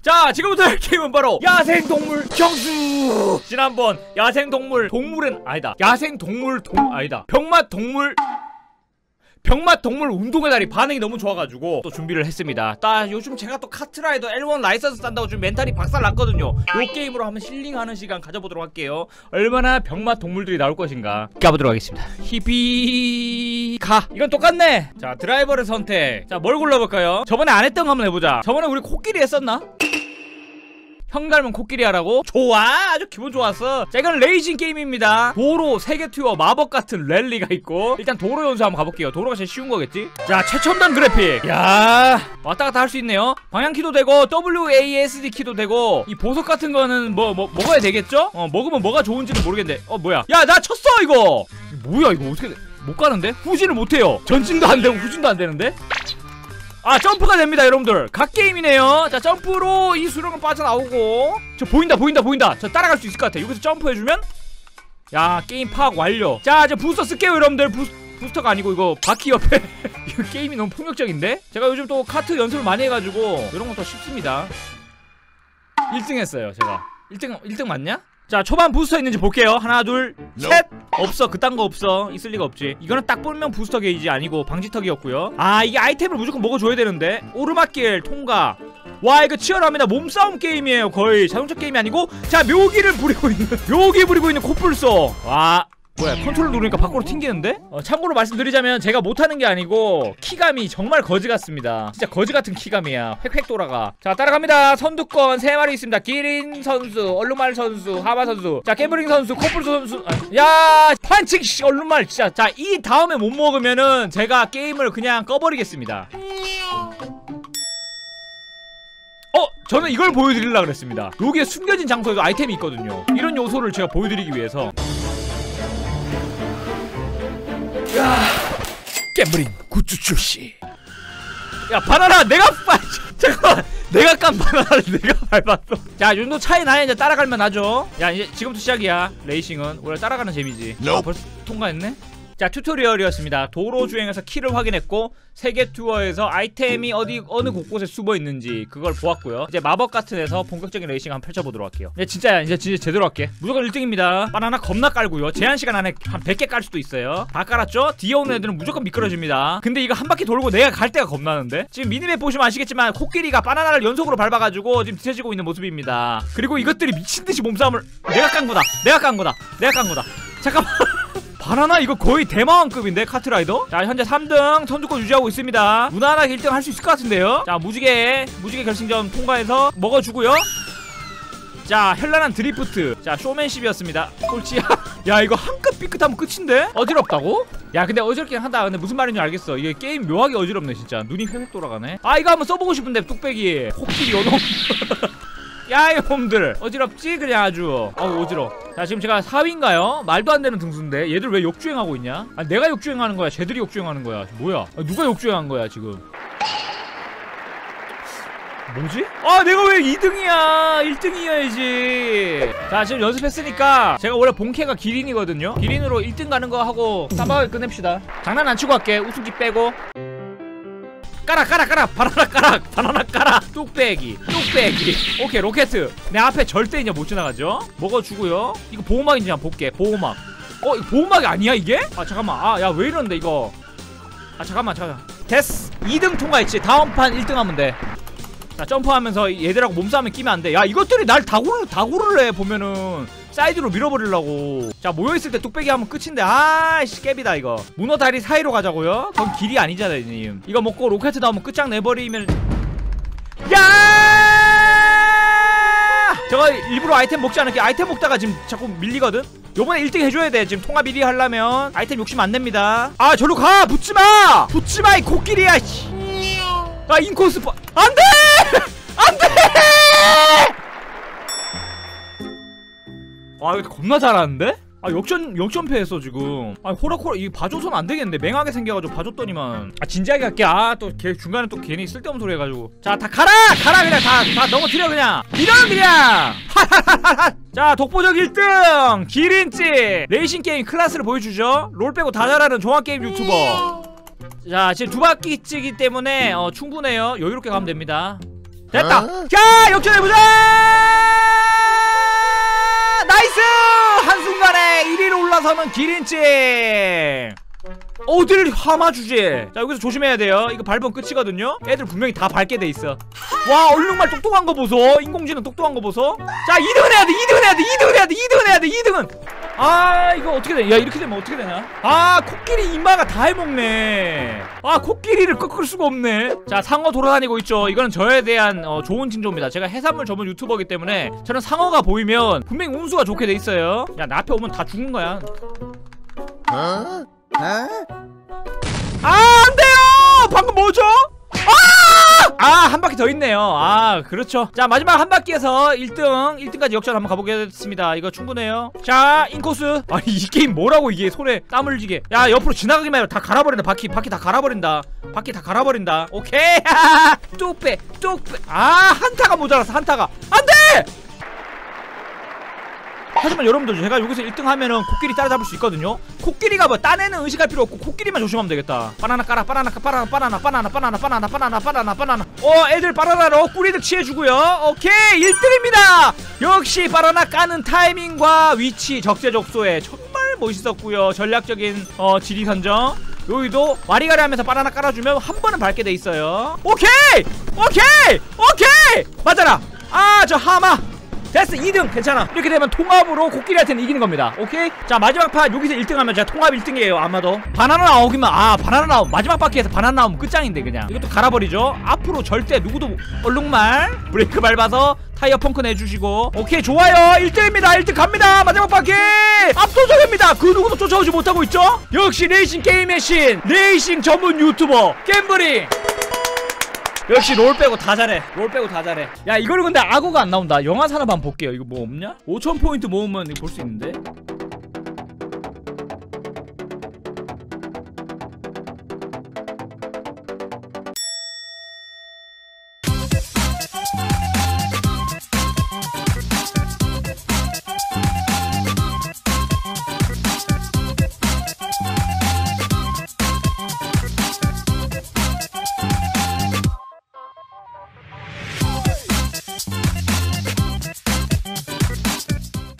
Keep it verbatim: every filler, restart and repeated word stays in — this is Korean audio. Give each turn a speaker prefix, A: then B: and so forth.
A: 자, 지금부터 할 게임은 바로 야생동물 경수. 지난번 야생동물 동물은 아니다, 야생동물 동 아니다 병맛 동물 병맛 동물 운동의 날이 반응이 너무 좋아가지고 또 준비를 했습니다. 딱 요즘 제가 또 카트라이더 엘 원 라이선스 딴다고 좀 멘탈이 박살났거든요. 요 게임으로 한번 힐링하는 시간 가져보도록 할게요. 얼마나 병맛 동물들이 나올 것인가 까보도록 하겠습니다. 히비가 이건 똑같네. 자, 드라이버를 선택. 자, 뭘 골라볼까요? 저번에 안 했던 거 한번 해보자. 저번에 우리 코끼리 했었나? 형 닮은 코끼리 하라고? 좋아! 아주 기분 좋았어. 자, 이건 레이싱 게임입니다. 도로, 세계 투어, 마법 같은 랠리가 있고, 일단 도로 연수 한번 가볼게요. 도로가 제일 쉬운 거겠지? 자, 최첨단 그래픽. 야, 왔다 갔다 할 수 있네요. 방향키도 되고 더블유 에이 에스 디 키도 되고, 이 보석 같은 거는 뭐, 뭐 먹어야 되겠죠? 어, 먹으면 뭐가 좋은지는 모르겠는데. 어, 뭐야? 야, 나 쳤어 이거. 뭐야 이거 어떻게 돼? 못 가는데? 후진을 못해요. 전진도 안 되고 후진도 안 되는데? 아, 점프가 됩니다 여러분들. 각 게임이네요. 자, 점프로 이 수령은 빠져나오고. 저 보인다 보인다 보인다. 저 따라갈 수 있을 것 같아. 여기서 점프해주면, 야, 게임 파악 완료. 자, 이제 부스터 쓸게요 여러분들. 부스, 부스터가 아니고 이거 바퀴 옆에 이거 게임이 너무 폭력적인데? 제가 요즘 또 카트 연습을 많이 해가지고 이런 거 더 쉽습니다. 일 등 했어요 제가. 일 등 일 등 맞냐? 자, 초반 부스터 있는지 볼게요. 하나 둘 셋. 없어. 그딴 거 없어. 있을 리가 없지. 이거는 딱 보면 부스터 게이지 아니고 방지턱이었고요. 아, 이게 아이템을 무조건 먹어줘야 되는데. 오르막길 통과. 와, 이거 치열합니다. 몸싸움 게임이에요. 거의 자동차 게임이 아니고. 자, 묘기를 부리고 있는 묘기 부리고 있는 코뿔소. 와, 뭐야, 컨트롤 누르니까 밖으로 튕기는데? 어, 참고로 말씀드리자면 제가 못하는 게 아니고 키감이 정말 거지 같습니다. 진짜 거지 같은 키감이야. 획획 돌아가. 자, 따라갑니다. 선두권 세 마리 있습니다. 기린 선수, 얼룩말 선수, 하마 선수, 자, 깨브링 선수, 코뿔소 선수. 아, 야, 판칭 씨, 얼룩말 진짜. 자, 이 다음에 못 먹으면은 제가 게임을 그냥 꺼버리겠습니다. 어! 저는 이걸 보여드리려고 그랬습니다. 여기에 숨겨진 장소에도 아이템이 있거든요. 이런 요소를 제가 보여드리기 위해서. 야, 깨물인 굿즈 출시. 야, 바나나 내가 빠 잠깐만, 내가 깐 바나나를 내가 밟았어. 자, 이 정도 차이 나야 이제 따라갈만 하죠. 야, 이제 지금부터 시작이야. 레이싱은 원래 따라가는 재미지. 아, 벌써 통과했네. 자, 튜토리얼이었습니다. 도로 주행에서 키를 확인했고, 세계 투어에서 아이템이 어디 어느 곳곳에 숨어 있는지 그걸 보았고요. 이제 마법 같은 데서 본격적인 레이싱 한번 펼쳐보도록 할게요. 이제 진짜야. 이제 진짜 제대로 할게. 무조건 일 등입니다. 바나나 겁나 깔고요. 제한 시간 안에 한 백 개 깔 수도 있어요. 다 깔았죠? 뒤에 오는 애들은 무조건 미끄러집니다. 근데 이거 한 바퀴 돌고 내가 갈 때가 겁나는데? 지금 미니맵 보시면 아시겠지만 코끼리가 바나나를 연속으로 밟아가지고 지금 뒤처지고 있는 모습입니다. 그리고 이것들이 미친듯이 몸싸움을. 내가 깐 거다. 내가 깐 거다. 내가 깐 거다. 잠깐만. 바나나 이거 거의 대마왕급인데, 카트라이더? 자, 현재 삼 등 선두권 유지하고 있습니다. 무난하게 일 등 할 수 있을 것 같은데요. 자, 무지개 무지개 결승전 통과해서 먹어주고요. 자, 현란한 드리프트. 자, 쇼맨십이었습니다. 꼴찌야. 야, 이거 한 끗 삐끗하면 끝인데? 어지럽다고? 야, 근데 어지럽긴 하다. 근데 무슨 말인지 알겠어. 이게 게임 묘하게 어지럽네 진짜. 눈이 획획 돌아가네. 아, 이거 한번 써보고 싶은데 뚝배기 코끼리 요놈. 야, 이놈들 어지럽지? 그냥 아주. 어우, 어지러워. 자, 지금 제가 사 위인가요? 말도 안 되는 등수인데 얘들 왜 역주행하고 있냐? 아, 내가 역주행하는 거야? 쟤들이 역주행하는 거야? 뭐야? 아, 누가 역주행한 거야 지금? 뭐지? 아, 내가 왜 이 등이야? 일 등이어야지. 자, 지금 연습했으니까 제가 원래 본캐가 기린이거든요? 기린으로 일 등 가는 거 하고 싸바하게 끝냅시다. 장난 안 치고 할게. 우승기 빼고. 까라 까라 까라. 바나나 까라. 바나나 까라. 뚝배기 뚝배기. 오케이, 로켓. 내 앞에 절대 이제 못 지나가죠. 먹어주고요. 이거 보호막인지 한번 볼게. 보호막. 어, 이거 보호막이 아니야 이게? 아, 잠깐만. 아, 야, 왜 이러는데 이거. 아, 잠깐만 잠깐만. 됐어. 이 등 통과했지. 다음 판 일 등 하면 돼. 자, 점프하면서 얘들하고 몸싸움에 끼면 안 돼. 야, 이것들이 날 다구를 다구를 해. 보면은 사이드로 밀어버리려고. 자, 모여있을 때 뚝배기 하면 끝인데. 아이씨, 깨비다 이거. 문어 다리 사이로 가자고요? 그건 길이 아니잖아요 님. 이거 먹고 로켓 나오면 끝장 내버리면. 야! 저거 일부러 아이템 먹지 않을게. 아이템 먹다가 지금 자꾸 밀리거든? 요번에 일 등 해줘야 돼. 지금 통합 일 위 하려면 아이템 욕심 안 냅니다. 아, 저로 가! 붙지마! 붙지마 이 코끼리야. 아, 인코스 빠... 안돼! 안돼! 아, 이거 겁나 잘하는데? 아, 역전 역전패했어 지금. 아, 호락호락. 이 봐줘선 안 되겠는데. 맹하게 생겨가지고 봐줬더니만. 아, 진지하게 할게. 아, 또 걔 중간에 또 괜히 쓸데없는 소리 해가지고. 자, 다 가라! 가라 그냥. 다 다 넘어뜨려 그냥. 밀어 그냥. 하하하하. 자, 독보적 일 등 기린찌. 레이싱 게임 클래스를 보여주죠. 롤 빼고 다 잘하는 종합게임 유튜버. 자, 지금 두 바퀴 찍기 때문에 어, 충분해요. 여유롭게 가면 됩니다. 됐다. 자 역전해보자. 나이스. 한순간에 일 위로 올라서는 기린찡. 어딜 하마 주제. 자 여기서 조심해야 돼요. 이거 밟으면 끝이거든요. 애들 분명히 다 밟게 돼 있어. 와 얼룩말 똑똑한 거 보소. 인공지능 똑똑한 거 보소. 자 이 등은 해야 돼. 이 등은 해야 돼. 이 등은 해야 돼. 이 등은 해야 돼. 이 등은. 아 이거 어떻게 돼? 야 이렇게 되면 어떻게 되냐? 아 코끼리 이마가 다 해먹네. 아 코끼리를 꺾을 수가 없네. 자 상어 돌아다니고 있죠. 이거는 저에 대한 어, 좋은 징조입니다. 제가 해산물 전문 유튜버이기 때문에 저는 상어가 보이면 분명히 운수가 좋게 돼 있어요. 야 나 앞에 오면 다 죽는 거야.
B: 어? 어?
A: 아 안돼요. 방금 뭐죠? 아! 아, 한 바퀴 더 있네요. 아, 그렇죠. 자, 마지막 한 바퀴에서 일 등, 일 등까지 역전 한번 가보겠습니다. 이거 충분해요. 자, 인코스. 아니, 이 게임 뭐라고 이게 손에 땀을 쥐게. 야, 옆으로 지나가기만 해도 다 갈아버린다. 바퀴, 바퀴 다 갈아버린다. 바퀴 다 갈아버린다. 오케이. 뚝 빼, 뚝 빼. 아, 한타가 모자랐어, 한타가. 안 돼! 하지만 여러분들 제가 여기서 일 등 하면은 코끼리 따라잡을 수 있거든요. 코끼리가 뭐 딴에는 의식할 필요 없고 코끼리만 조심하면 되겠다. 바나나 까라 바나나 까 바나나 바나나 바나나 바나나 바나나 바나나 바나나 바나나. 어 애들 바나나로 꾸리득 취해주고요. 오케이 일 등입니다. 역시 바나나 까는 타이밍과 위치 적재적소에 정말 멋있었고요. 전략적인 어 지리 선정. 여기도 와리가리 하면서 바나나 깔아주면 한 번은 밟게 돼 있어요. 오케이 오케이 오케이 맞아라. 아 저 하마 됐어. 이 등 괜찮아. 이렇게 되면 통합으로 코끼리한테는 이기는 겁니다. 오케이? 자 마지막 판 여기서 일 등 하면 제가 통합 일 등이에요 아마도. 바나나 나오기만 아 바나나 나오면 마지막 바퀴에서 바나나 나오면 끝장인데 그냥 이것도 갈아버리죠. 앞으로 절대 누구도 얼룩말 브레이크 밟아서 타이어 펑크 내주시고. 오케이 좋아요. 일 등입니다. 일 등 갑니다. 마지막 바퀴 압도적입니다. 그 누구도 쫓아오지 못하고 있죠. 역시 레이싱 게임의 신 레이싱 전문 유튜버 갬블링. 역시 롤 빼고 다 잘해. 롤 빼고 다 잘해. 야 이거를 근데 악어가 안 나온다. 영화 산업 한번 볼게요. 이거 뭐 없냐? 오천 포인트 모으면 볼 수 있는데